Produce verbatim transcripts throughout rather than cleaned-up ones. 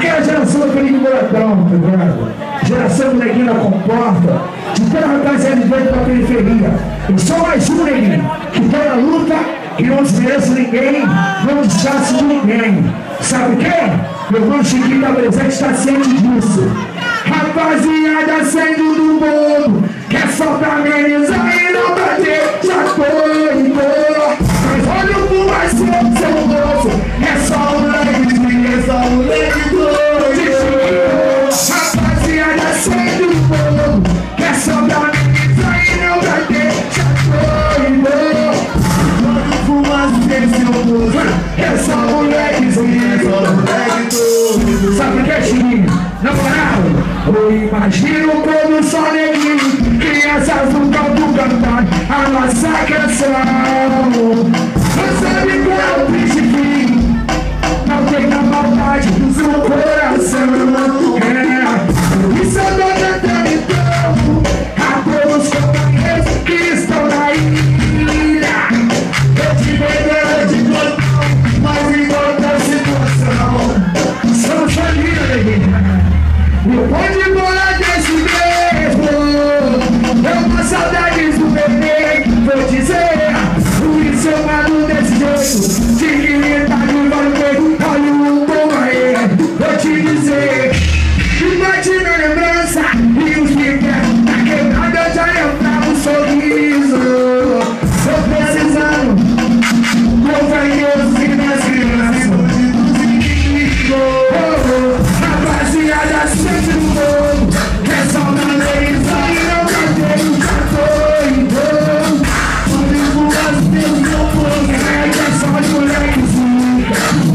Aquela geração do perigo moradão, tá ligado? Geração do neguinho na comporta, de toda a rapaziada de dentro da periferia. Eu sou mais um neguinho, que tô na luta, que não desmereço ninguém, não deschaço de ninguém. Sabe quem? Meu irmão Chiquinho da presente está ciente disso. Rapaziada saindo do mundo, quer só pra amenizar e não bater, já tô e tô. Mas olha o fumaceiro, seu moço, é só um leque, é só um leque doido. Rapaziada saindo do mundo, quer só pra amenizar e não bater, já tô e tô. Olha o fumaceiro, seu moço, é só um lequezinho, é só um leque doido. Sabe o que é, Chiquinho? Na moral, eu imagino como só neguinho, crianças no palco cantar a nossa canção. Você sabe qual é o principinho, não tem a maldade do seu coração. É, isso eu tô cantando então a todos os companheiros que estão na ilha. Eu te vejo de plantão, mas em outra situação. Somos família, neguinho. Não pode bolar desse mesmo. Eu tô saudades do bebê. Vou dizer, por isso eu mando desse jeito. Dignidade vai ver, olha o bom aí. Vou te dizer, que bate na lembrança. E os que querem tá quebrado, eu já lembrar um sorriso. Tô precisando, companheiros e das crianças. Rapaziada, sempre no mundo, é só na leisa e não tem já tô e tô. Comigo as meus não vou, é só de molequezinho.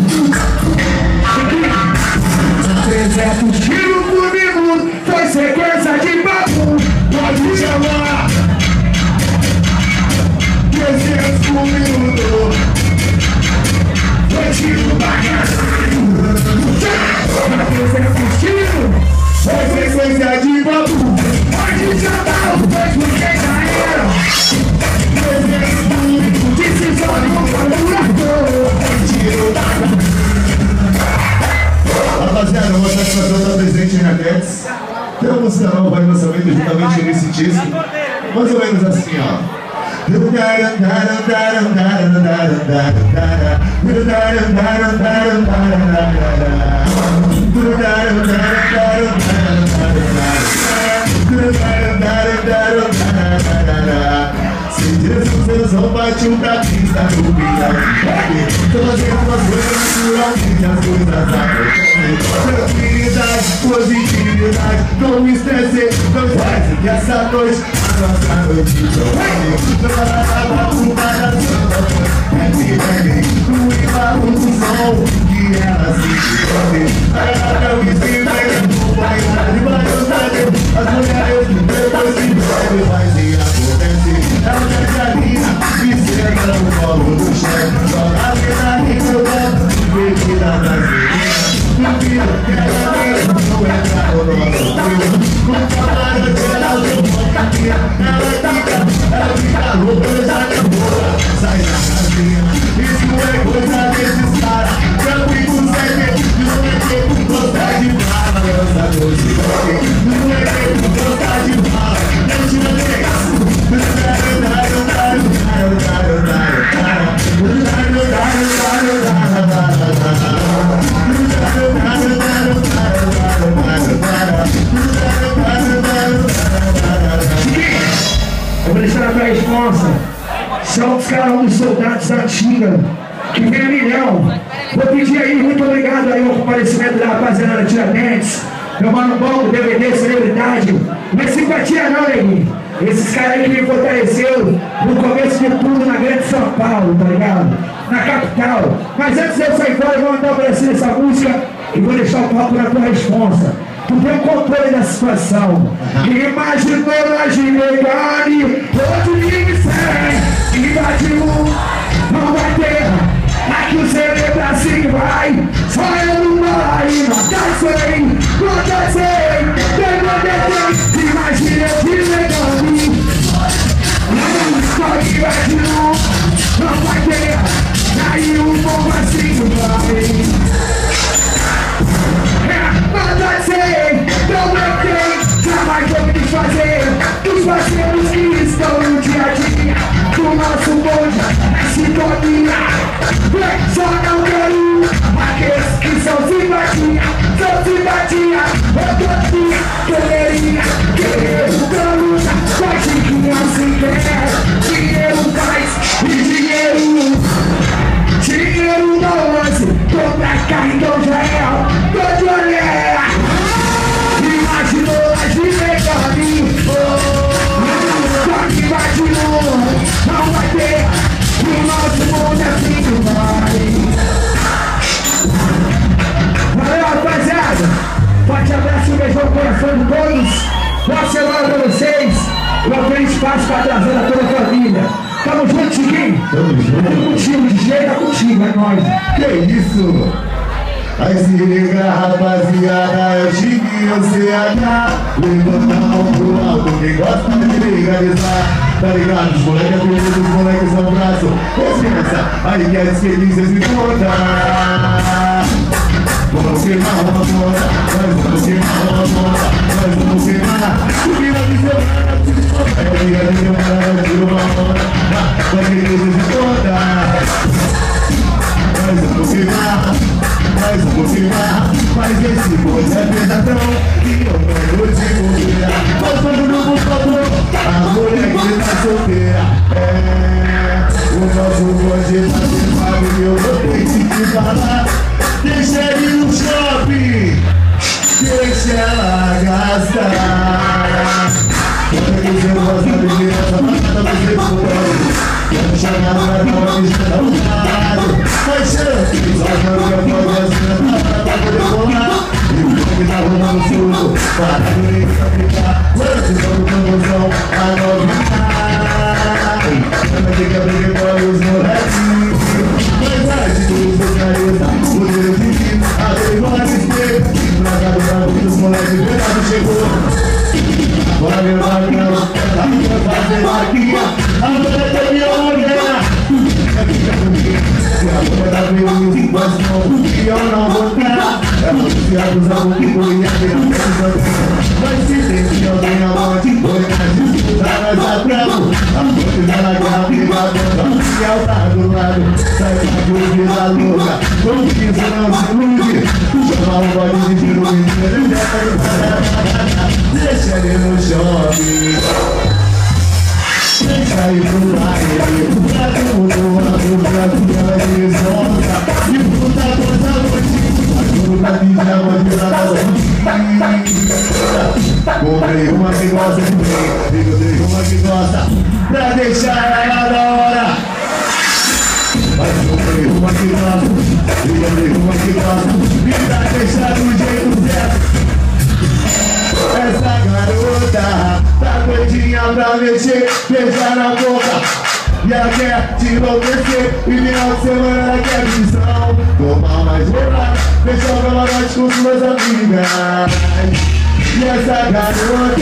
trezentos tiros por minuto, foi sequência de papo, pode chamar. trezentos por minuto, foi tiro bacana. Foi sequência de papo, pode chamar os dois porque já era. Decisão do curador, tiro da... Rapaziada, eu vou satisfazer estar presente em Redex. Tem uma música nova para lançamento juntamente nesse disco. Mais ou menos assim, ó. Se Jesus não partiu pra pista do milhão de pé, tô fazendo umas coisas naturalmente, as coisas acontecem. Tranquilidade, positividade, não me estresse, não estresse, que essa noite, a nossa noite promete. Não vai dar pra culpar da sua é que vem, no embalo do som, que ela se esconde. Ela não me ensina, não vai dar de variedade, as mulheres depois se bebe, mas se acontece. Ela já caminha, me senta no colo do chão. Joga a vida em meu canto, bebida das meninas. Duvida que ela mesmo não entra no nosso filho. Com palavra de geral, eu vou caminhar. Ela fica, ela fica louca, eu já demora. Sai da casinha, isso é coisa desses caras. Tranquilo, sem medo, não é tempo, gostar de bala. Essa noite, não é tempo, gostar de bala. Não tira negação. Eu vou deixar pra responsa. São os caras dos soldados da antiga, que vem a milhão. Vou pedir aí, muito obrigado aí ao comparecimento da rapaziada da Tiradentes. Meu mano bom, D V D, celebridade. Não é simpatia não, neguinho. Esses caras aí que me fortaleceram no começo de tudo na grande São Paulo, tá ligado? Na capital. Mas antes de eu sair fora, eu vou mandar pra você essa música e vou deixar o palco na tua responsa. Tu tem o controle da situação. Imaginou a Gilegani, outro ligue sem, invadiu, não vai ter. Aqui o cerebro assim vai, só eu não vai, matar sem, matar sem, tem matar sem. Imagina Gilegani, não escolhe invadiu, não vai ter. Aí o povo assim vai. o nosso bonde é sintonia. Vem, só não quero aqueles que são simpatia, são simpatia. Eu tô aqui, quereria, guerreiro da luta, faz o que não se quer. Dinheiro faz e dinheiro, dinheiro não lance. Tô pra cá, então já é, tô de olhar. Imaginou, imaginei caminho, só que imaginou, não vai ter, o nosso mundo é assim que vai. Valeu, rapaziada, forte abraço, um beijão no coração de todos, boa semana pra vocês, uma feliz paz pra trazer a toda a família. Tamo junto, Chiquinho? Tamo junto. Tamo contigo, D J tá contigo, é nóis. Que isso? Aí se liga, rapaziada, é o Chiquinho C H. Levanta a mão pro alto, quem gosta de legalizar. Tá ligado? Os moleques apelidos, os moleques são braço. Respensa, aí que é esquerdinho, cês me contam. Vamos queimar uma moda, nós vamos queimar uma moda, nós vamos queimar. Subir na visão, é liga de semana, tira uma moda, vai que cês me contam. Nós vamos queimar, nós vamos queimar, mas esse bonde é pesadão e eu não vou te convidar. Nós vamos no computador, a mulher que tá solteira. É, o nosso bonde tá firmado e eu vou ter que te falar. Deixa ele no shopping, deixa ela gastar. Quando quiser gostar de mim, essa matada vai ser foda. Quando chegar no Natal, a bicha tá no lado. Mas chance, só quando eu pode assim, pra poder rolar. E o que tá rolando suco, para a bonita ficar. Lance todo promoção, a novidade. Vai ter que abrir para os moleques. Mas antes de socializar, o dedo de mim, a dele vai ser. Na casa da vida, os moleques, verdade chegou. Bora levar a grana, a vida vai ser vaquinha. A mulher tá minha mulher. Fica comigo, se a mulher tá meio mas não, e eu não vou dar. É você abusar um pouco e a minha mas se tem que alguém aonde foi na disputa, nós atramos. A fonte da guerra privada, o fiel tá do lado. Sai pra cruz da louca, não quis não se ilude. Chamar um bode de giro, ele já tá de deixa ele no shopping. Deixa ele pro baile, pra todo mundo, pra tua desonra. E puta coisa noite, a fruta de diamante da comprei uma que gosta de mim, eu dei uma que gosta, pra deixar ela da hora. Mas comprei uma que gosta, eu dei uma que gosta, e pra deixar do jeito certo. Essa garota tá doidinha pra mexer, beijar na boca. E ela quer te enlouquecer, e final de semana ela quer missão. Tomar mais bolada, fechar o camarote com suas amigas. E essa garota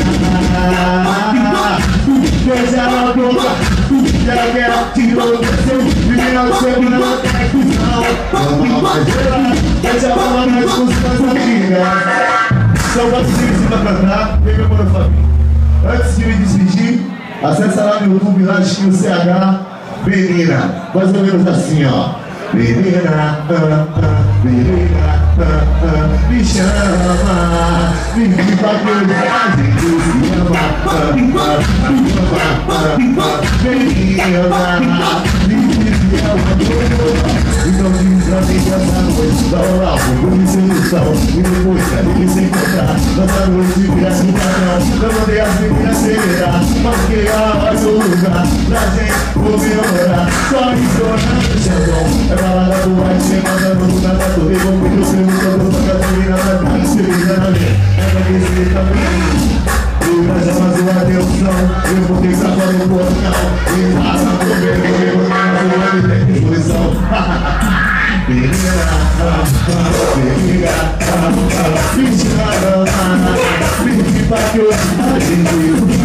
beijar na boca. E ela quer te enlouquecer, e final de semana ela quer missão. Tomar mais bolada, fechar o camarote com suas amigas. Então, antes de me ensinar a cantar, vem meu mano Fabinho. Antes de me despedir, acessa lá no YouTube, lá Chiquinho C H, menina. Mais ou menos assim, ó. Menina, ah, ah, menina, ah, ah, me chama, me diz pra que a gente se ama. Ah, ah, ah, ah, menina, me diz que é uma coisa. Então diz pra mim que essa noite dá um álbum, por sedução. E depois quero que se encontrar. Nossa noite vira assim padrão. Eu mandei as meninas acelerar. Marquei a hora do lugar pra gente comemorar. Só estourando o chandon. É balada do white, sem mandando no nada. Tô devolvendo o prêmio todo pra gasolina. Vai ficar feliz na minha. É pra que se também. Mas já mais uma atenção, eu vou ter que fora no portão. E passa por ver que eu vou ter uma tem disposição. Menina, menina, me chama, me diz pra que hoje a gente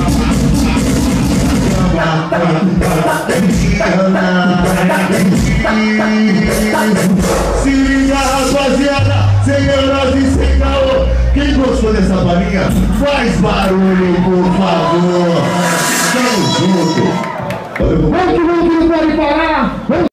se liga, rapaziada, senhoras e sem caô. Quem gostou dessa balinha, faz barulho, por favor. Tamo junto. Valeu, Vamos que vamos que não pode parar. Vamos